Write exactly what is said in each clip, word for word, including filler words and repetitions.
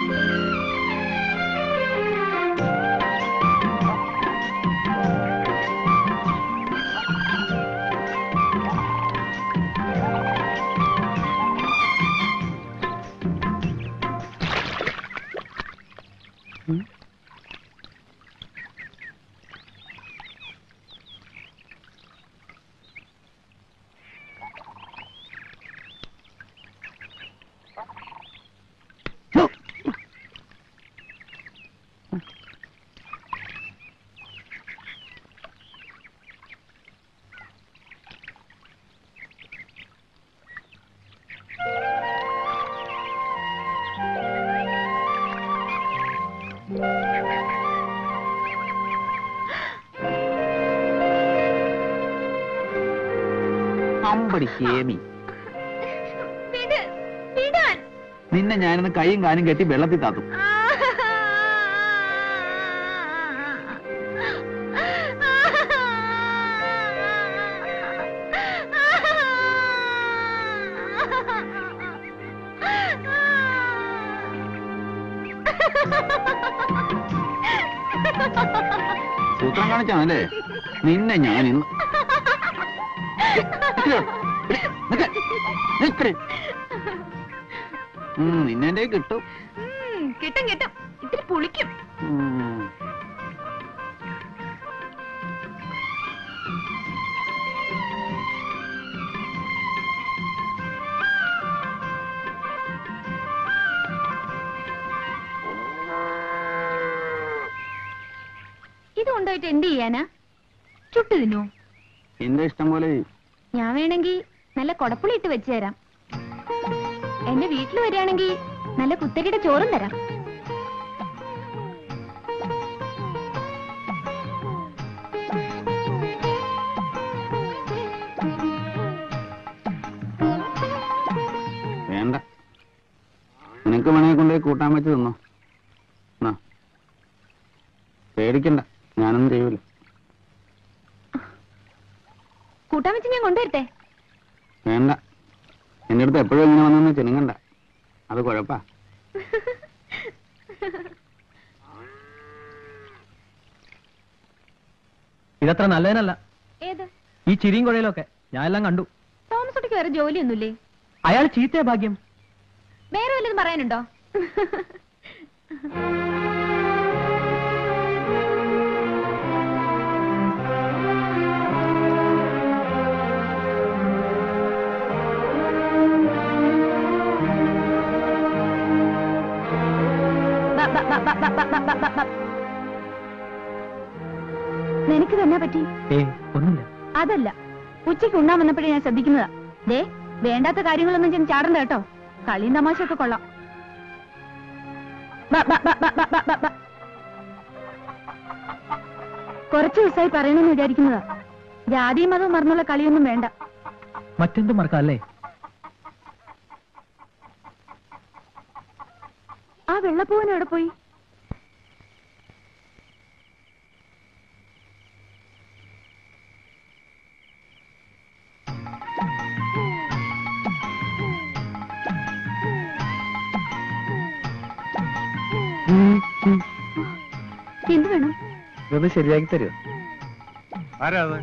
നിന്നെ ഞാനിന്ന് കൈയും കാനും കെട്ടി വെള്ളത്തിൽ താത്തും. സൂത്രം കാണിച്ചാണല്ലേ നിന്നെ ഞാൻ ഇന്ന് നിന്നെ കിട്ടും കിട്ടും കിട്ടും ഇത്തിരി പുളിക്കും. ഇത് കൊണ്ടുപോയിട്ട് എന്ത് ചെയ്യാനാ? ചുട്ടു തിന്നോ? എന്റെ ഇഷ്ടം പോലെ. ഞാൻ വേണമെങ്കിൽ നല്ല കൊടപ്പുളി ഇട്ട് വെച്ചു തരാം. എന്റെ വീട്ടിൽ വരികയാണെങ്കിൽ നല്ല കുത്തരിയുടെ ചോറും തരാം. വേണ്ട, നിനക്ക് വേണമെങ്കിൽ കൊണ്ടുപോയി കൂട്ടാൻ വെച്ച് തിന്നോ. പേടിക്കണ്ട, ഞാനൊന്നും ചെയ്യൂല. കൂട്ടാൻ വെച്ച് ഞാൻ കൊണ്ടുവരട്ടെ? വേണ്ട, എന്റെ അടുത്ത് എപ്പോഴും ഇങ്ങനെ വന്നു ചെനുങ്ങണ്ട, അത് കുഴപ്പാ. ഇതത്ര നല്ലതിനല്ല. ഏത്? ഈ ചിരിയും കുഴയിലൊക്കെ ഞാൻ എല്ലാം കണ്ടു. തോമസ് കുട്ടിക്ക് വേറെ ജോലിയൊന്നുമില്ലേ? അയാൾ ചീത്തയ ഭാഗ്യം. വേറെ വല്ലതും പറയാനുണ്ടോ? നിനക്ക് തന്നെ പറ്റി? ഒന്നുമില്ല. അതല്ല, ഉച്ചയ്ക്ക് ഉണ്ണാൻ വന്നപ്പോഴേ ഞാൻ ശ്രദ്ധിക്കുന്നതാ. ദേ, വേണ്ടാത്ത കാര്യങ്ങളൊന്നും ചെന്ന് ചാടണ്ട കേട്ടോ. കളിയും തമാശയൊക്കെ കൊള്ളാം. കുറച്ചു ദിവസമായി പറയണമെന്ന് വിചാരിക്കുന്നതാ. ജാതിയും മതവും മറന്നുള്ള കളിയൊന്നും വേണ്ട. മറ്റെന്തും മറക്കാല്ലേ? ആ വെള്ളപ്പൂവൻ എവിടെ പോയി? എന്ത് വേണം? ഇതൊന്ന് ശരിയാക്കി തരുമോ? ആരാ അത്?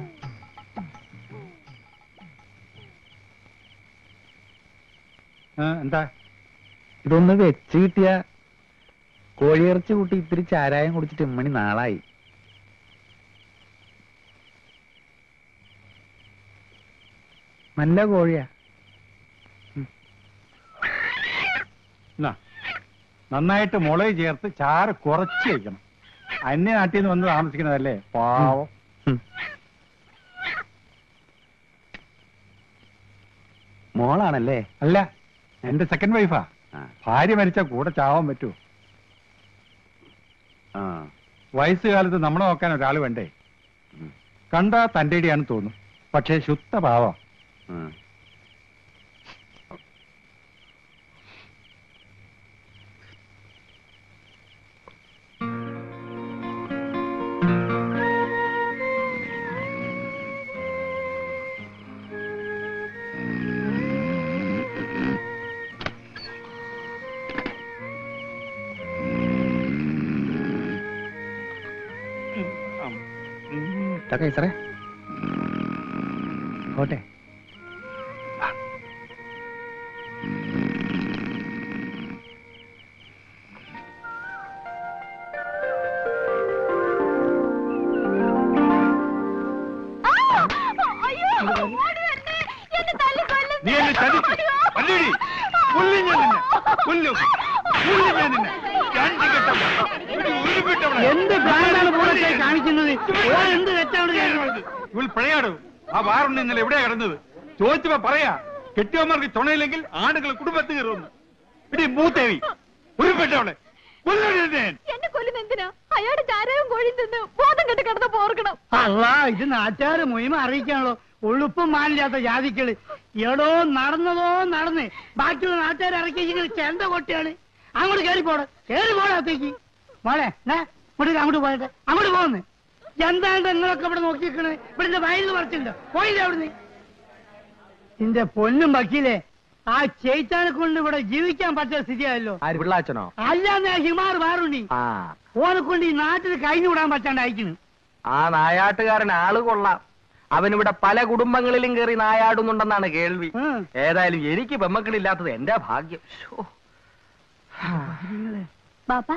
എന്താ? ഇതൊന്ന് വെച്ച് കിട്ടിയ കോഴിയിറച്ചി കൂട്ടി ഇത്തിരി ചാരായം കുടിച്ചിട്ട് ഇമ്മണി നാളായി. നല്ല കോഴിയാ. നന്നായിട്ട് മുളക് ചേർത്ത് ചാറ് കുറച്ച് വയ്ക്കണം. അന്യ നാട്ടിൽ നിന്ന് വന്ന് താമസിക്കുന്നതല്ലേ, പാവം. മോളാണല്ലേ? അല്ല, എന്റെ സെക്കൻഡ് വൈഫാ. ഭാര്യ മരിച്ച കൂടെ ചാവാൻ പറ്റുമോ? വയസ്സുകാലത്ത് നമ്മളെ നോക്കാൻ ഒരാൾ വേണ്ടേ? കണ്ടാ തന്റെ ഇടിയാണെന്ന് തോന്നും, പക്ഷേ ശുദ്ധ പാവം. കൈസറേ പോട്ടെ. നീ എന്നെ ചതിച്ചു അല്ലേടി? കൊല്ലും ഞാൻ നിന്നെ, കൊല്ലും കൊല്ലും ഞാൻ നിന്നെ. രണ്ട് ഘട്ടം എന്ത് ഭ്രാന്താണ് പോലീസെ കാണിക്കുന്നത്? എന്ത് തെറ്റാണ് ഇവൾ പിഴയാടും. ആ വാറുണ്ട് ഇന്നലെ എവിടെയാ കിടന്നത്? ചോദിച്ചപ്പോ പറയാ കെട്ടിയവന്മാർക്ക് ചുണയില്ലെങ്കിൽ ആണുങ്ങൾ കുടുംബത്തിൽ കയറുന്നു. ഇടി മൂത്തേവി ഉരുപ്പെട്ടവളെ എന്നെ കൊല്ലുന്ന എന്തിനാ? അയാളുടെ ചാരവും കോഴിയും തിന്ന് ബോധം കെട്ട് കിടന്ന് പോർക്കണം. അല്ല, ഇത് നാട്ടുകാര് മുയിമ അറിയിക്കാണല്ലോ. ഉളുപ്പും മാനില്ലാത്ത ജാതിക്കള്. എടോ നടന്നതോ നടന്ന് ബാക്കിയുള്ള നാട്ടുകാർ ഇറക്കി ചെണ്ട കൊട്ടിയാണ്. അങ്ങോട്ട് കയറി പോടെ, കയറി പോടത്തേക്ക് മോളെ. ഇങ്ങോട്ട് അങ്ങോട്ട് പോയട്ടെ, അങ്ങോട്ട് പോകുന്നു. എന്താണ് നിങ്ങളൊക്കെ ഇവിടെ നോക്കിയിരിക്കണേ? ഇവിടെ വയലിൽ പറിച്ചിട്ടുണ്ടോ? പോയില്ല അവിടുന്ന്. നിന്റെ പൊന്നും വക്കീലേ, ആ ചേച്ചാനെ കൊണ്ട് ഇവിടെ ജീവിക്കാൻ പറ്റിയ സ്ഥിതിയായല്ലോ. പിള്ളാച്ചനോ? അല്ലാന്ന് ഹിമാർ വാറുണ്ണി ഓനെ കൊണ്ട് ഈ നാട്ടിൽ കഴിഞ്ഞു വിടാൻ പറ്റാണ്ടായിക്കുന്നു. ആ നായാട്ടുകാരൻ ആള് കൊള്ളാം. അവനിവിടെ പല കുടുംബങ്ങളിലും കയറി നായാടുന്നുണ്ടെന്നാണ് കേൾവി. ഏതായാലും എനിക്ക് പെമ്മക്കളില്ലാത്തത് എന്റെ ഭാഗ്യം. ബാപ്പാ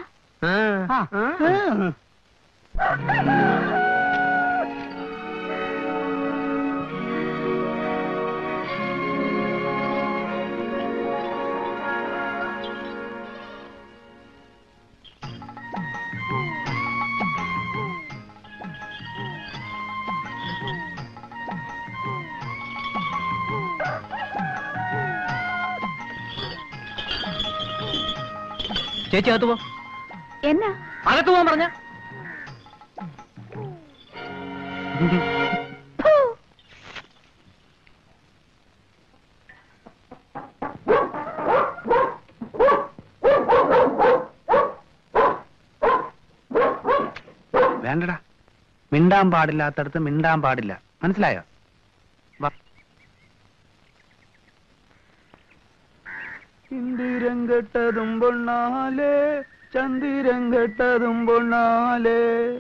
ചേച്ചി അകത്ത് പോ. എന്നാ അകത്ത് പോകാൻ പറഞ്ഞ വേണ്ടടാ. മിണ്ടാൻ പാടില്ലാത്തടത്ത് മിണ്ടാൻ പാടില്ല, മനസ്സിലായോ? ഇന്ദിരം കെട്ടതും പൊണ്ണാലേ, ചന്ദിരം കെട്ടതും പൊണ്ണാലേ.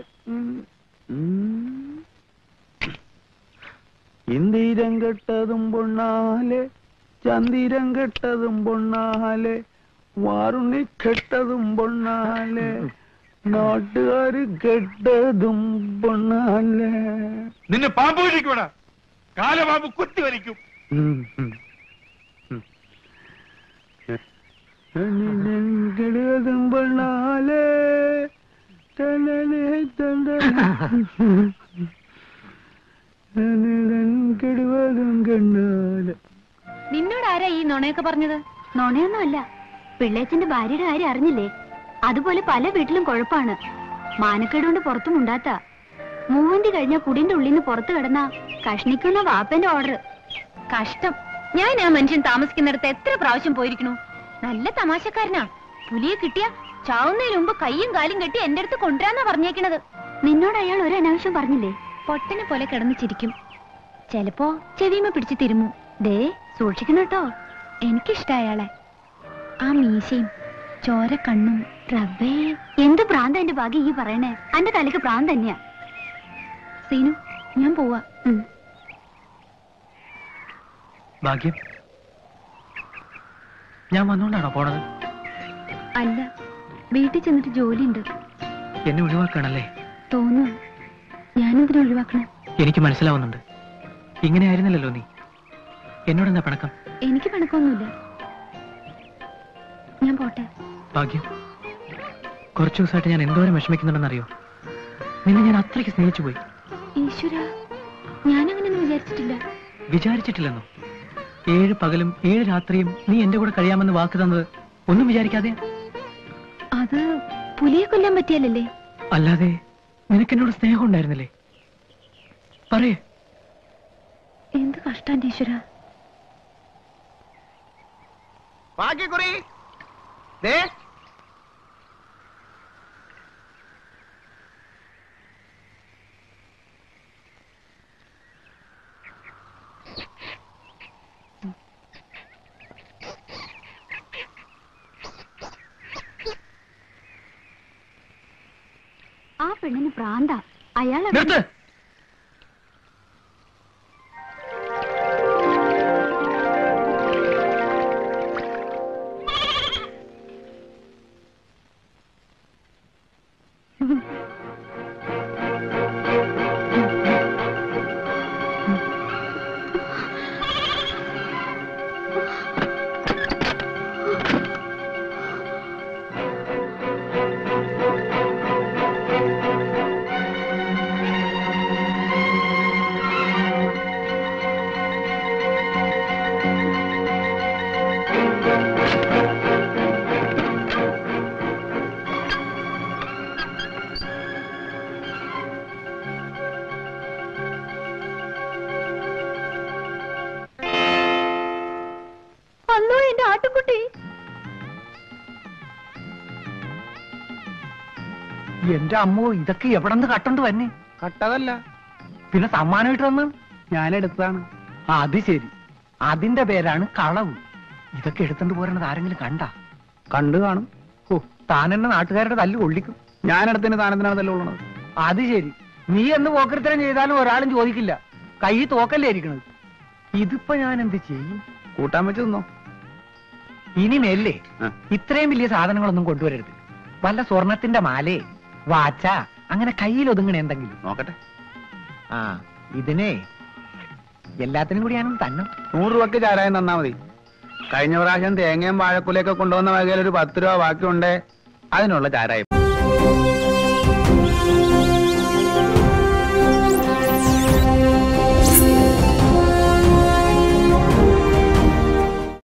ഇന്ദിരം കെട്ടതും പൊണ്ണാലേ, ചന്ദിരം കെട്ടതും പൊണ്ണാലേ, വാറുണ്ണി കെട്ടതും പൊണ്ണാലേ, നാട്ടുകാര് കെട്ടതും പൊണ്ണാലേ. നിന്നെ പാമ്പ് വലിക്കൂടാ, കാലപാമ്പ് കുത്തി വലിക്കും. കെടുവതും പൊണ്ണാലേ, കെടുവതും കണ്ണാല്. നിന്നോട് ആരാ ഈ നുണയൊക്കെ പറഞ്ഞത്? നുണയൊന്നുമല്ല, പിള്ളേച്ചന്റെ ഭാര്യയുടെ കാര്യം അറിഞ്ഞില്ലേ? അതുപോലെ പല വീട്ടിലും കുഴപ്പാണ്. മാനക്കേട് കൊണ്ട് പുറത്തും ഉണ്ടാത്ത മൂവന്തി കഴിഞ്ഞ കുടിന്റെ ഉള്ളിൽ നിന്ന് പുറത്തു കിടന്ന കഷ്ണിക്കുന്ന വാപ്പന്റെ ഓർഡർ. കഷ്ടം. ഞാൻ ആ മനുഷ്യൻ താമസിക്കുന്നിടത്ത് എത്ര പ്രാവശ്യം പോയിരിക്കണു. നല്ല തമാശക്കാരനാ. പുലിയെ കിട്ടിയ ചാവുന്നതിന് മുമ്പ് കയ്യും കാലും കെട്ടി എന്റെ അടുത്ത് കൊണ്ടുവരാന്നാ പറഞ്ഞേക്കണത്. നിന്നോട് അയാൾ ഒരു അനാവശ്യം പറഞ്ഞില്ലേ? പൊട്ടനെ പോലെ കിടന്ന് ചിരിക്കും. ചിലപ്പോ ചെവിമ പിടിച്ച് തിരുമു. ദേ സൂക്ഷിക്കണം കേട്ടോ. എനിക്കിഷ്ടം അയാളെ. ആ മീശയും ചോര കണ്ണും. റബ്ബേ, എന്ത് പ്രാന്ത എന്റെ ഭാഗ്യം ഈ പറയണേ. എന്റെ തലക്ക് പ്രാന്ത് തന്നെയാ. സീനു, ഞാൻ പോവാ. ഭാഗ്യം, ഞാൻ വന്നുകൊണ്ടാണോ പോണത്? അല്ല, വീട്ടിൽ ചെന്നിട്ട് ജോലിയുണ്ട്. എന്നെ ഒഴിവാക്കണല്ലേ? തോന്നുന്നു. ഞാനെന്തിനു ഒഴിവാക്കണം? എനിക്ക് മനസ്സിലാവുന്നുണ്ട്. ഇങ്ങനെ ആയിരുന്നില്ലല്ലോ നീ. എന്നോടെന്താ പിണക്കം? എനിക്ക് പിണക്കൊന്നുമില്ല. ഞാൻ പോട്ടെ. ഭാഗ്യം, കുറച്ചു ദിവസമായിട്ട് ഞാൻ എന്തോരം വിഷമിക്കുന്നുണ്ടെന്നറിയോ? നിന്നെ ഞാൻ അത്രയ്ക്ക് സ്നേഹിച്ചു പോയി. ഈശ്വര, ഞാനങ്ങനെയൊന്നും വിചാരിച്ചിട്ടില്ല. വിചാരിച്ചിട്ടില്ലെന്നോ? ഏഴ് പകലും ഏഴ് രാത്രിയും നീ എന്റെ കൂടെ കഴിയാമെന്ന് വാക്ക് തന്നത് ഒന്നും വിചാരിക്കാതെ? അത് പുലിയെ കൊല്ലാൻ പറ്റിയല്ലേ? അല്ലാതെ നിനക്കെന്നോട് സ്നേഹം ഉണ്ടായിരുന്നില്ലേ? പറയേ. എന്ത് കഷ്ടാൻ ഈശ്വര. ഭാഗ്യക്കുറി ആ പെണ്ണിന് പ്രാന്ത. അയാൾ നിർത്ത്. എന്റെ അമ്മോ, ഇതൊക്കെ എവിടെ നിന്ന് കട്ടോണ്ട് വന്നെ? കട്ടതല്ല, പിന്നെ സമ്മാനമായിട്ട് വന്ന് ഞാൻ എടുത്തതാണ്. അത് ശരി, അതിന്റെ പേരാണ് കളവ്. ഇതൊക്കെ എടുത്തോണ്ട് പോരണത് ആരെങ്കിലും കണ്ട? കണ്ടു കാണും. ഓ, താൻ എന്നെ നാട്ടുകാരുടെ തല്ല് കൊള്ളിക്കും. ഞാനെടുത്തിന് താനെന്തിനാണ് തല്ലുള്ളത്? അത് ശരി, നീ എന്ന് പോക്കരത്തരം ചെയ്താലും ഒരാളും ചോദിക്കില്ല. കൈ തോക്കല്ലേ ഇരിക്കണത്. ഇതിപ്പോ ഞാൻ എന്ത് ചെയ്യും? കൂട്ടാൻ വെച്ച് തിന്നോ. ഇനി മേലേ ആ. ഇത്രയും വലിയ സാധനങ്ങളൊന്നും കൊണ്ടുവരരുത്. വല്ല സ്വർണത്തിന്റെ മാലേ, വാച്ച, അങ്ങനെ കയ്യിൽ ഒതുങ്ങണ എന്തെങ്കിലും. നോക്കട്ടെ. ആ, ഇതിനെ എല്ലാത്തിനും കൂടി ഞാനും തന്നെ. നൂറ് രൂപക്ക് ചാരായം തന്നാ മതി. കഴിഞ്ഞ പ്രാവശ്യം തേങ്ങയും വാഴക്കുലയൊക്കെ കൊണ്ടുവന്ന വകയിൽ ഒരു പത്ത് രൂപ ബാക്കിയുണ്ടേ, അതിനുള്ള ചാരായം.